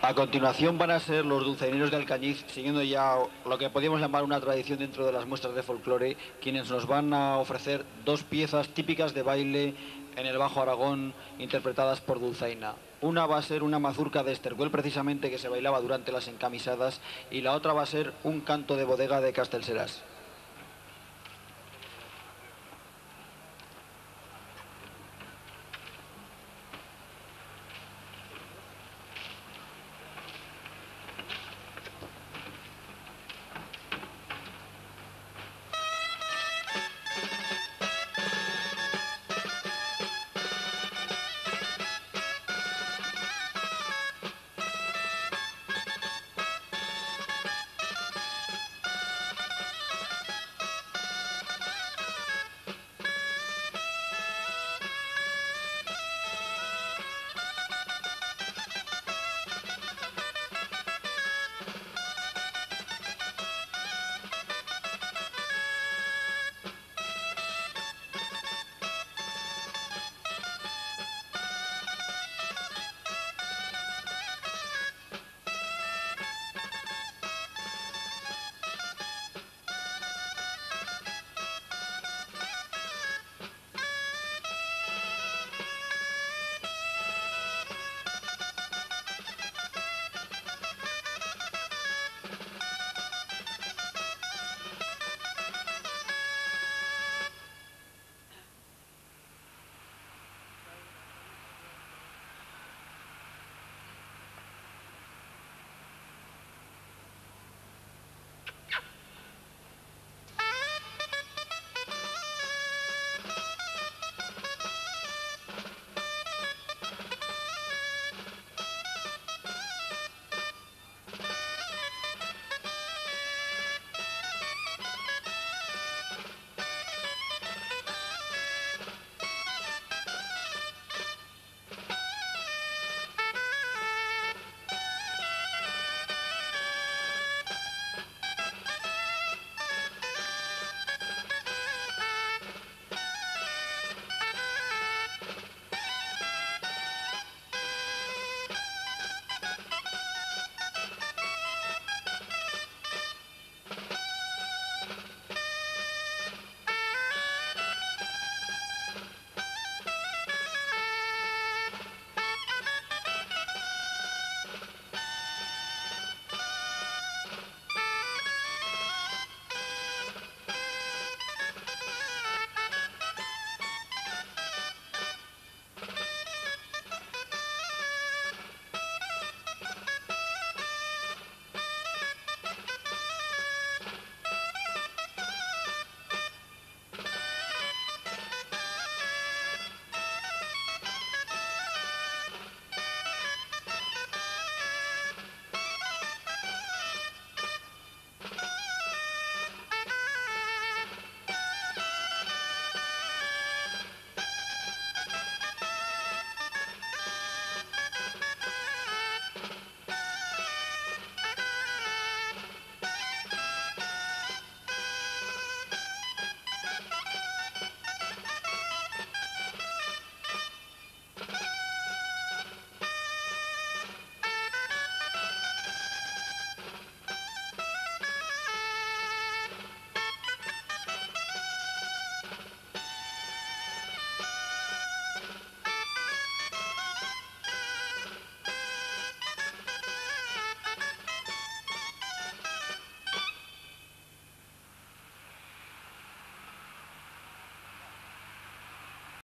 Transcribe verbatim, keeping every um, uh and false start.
A continuación van a ser los dulzaineros de Alcañiz, siguiendo ya lo que podríamos llamar una tradición dentro de las muestras de folclore, quienes nos van a ofrecer dos piezas típicas de baile en el Bajo Aragón, interpretadas por dulzaina. Una va a ser una mazurca de Estercuel, precisamente, que se bailaba durante las encamisadas, y la otra va a ser un canto de bodega de Castellseràs.